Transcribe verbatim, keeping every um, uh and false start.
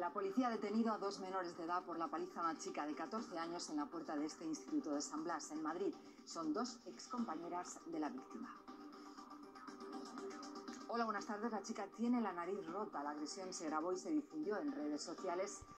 La policía ha detenido a dos menores de edad por la paliza a una chica de catorce años en la puerta de este instituto de San Blas, en Madrid. Son dos excompañeras de la víctima. Hola, buenas tardes. La chica tiene la nariz rota. La agresión se grabó y se difundió en redes sociales.